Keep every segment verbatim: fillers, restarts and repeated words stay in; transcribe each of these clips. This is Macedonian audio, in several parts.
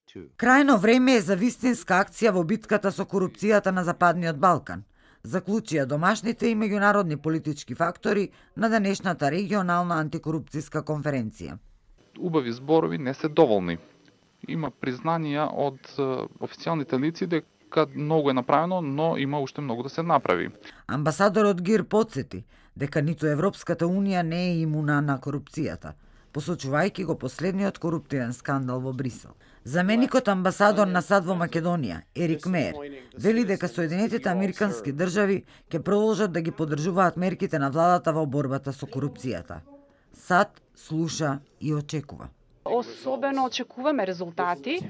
Крајно време е за вистинска акција во битката со корупцијата на Западниот Балкан, заклучија домашните и меѓународни политички фактори на денешната регионална антикорупцијска конференција. Убави зборови не се доволни. Има признанија од официјалните лици дека многу е направено, но има уште многу да се направи. Амбасадорот Гир потсети дека ниту Европската унија не е имуна на корупцијата, посочувајќи го последниот коруптивен скандал во Брисел. Заменикот амбасадор на САД во Македонија, Ерик Меер, вели дека Соединетите Американски држави ќе продолжат да ги поддржуваат мерките на владата во борбата со корупцијата. САД слуша и очекува. Особено очекуваме резултати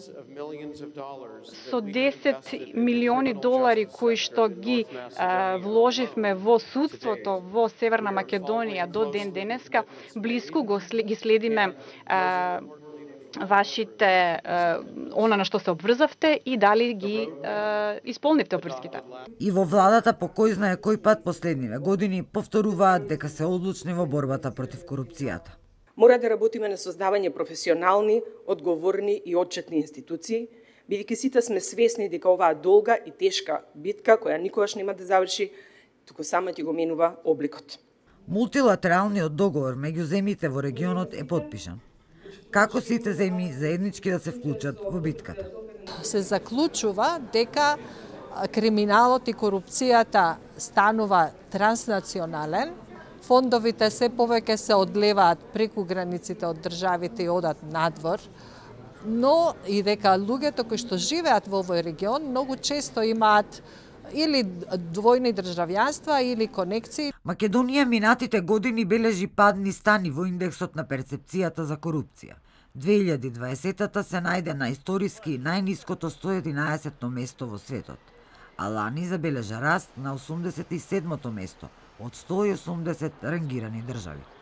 со десет милиони долари кои што ги а, вложивме во судството во Северна Македонија до ден денеска, блиску го ги следиме а, вашите а, она на што се обврзавте и дали ги а, исполнивте обврските. И во владата по кој знае кој пат последниве години повторуваат дека се одлучни во борбата против корупцијата. Мора да работиме на создавање професионални, одговорни и отчетни институции, бидејќи сите сме свесни дека оваа долга и тешка битка, која никогаш нема да заврши, туку само ќе го менува обликот. Мултилатералниот договор меѓу земјите во регионот е потпишан. Како сите земји заеднички да се вклучат во битката? Се заклучува дека криминалот и корупцијата станува транснационален, фондовите се повеќе се одлеваат преку границите од државите и одат надвор, но и дека луѓето кои што живеат во овој регион многу често имаат или двојни државјанства или конекции. Македонија минатите години бележи падни стани во индексот на перцепцијата за корупција. две илјади и дваесетта се најде на историски најниското сто и единаесетто место во светот, а лани забележа раст на осумдесет и седмото место од сто и осумдесет рангирани држави.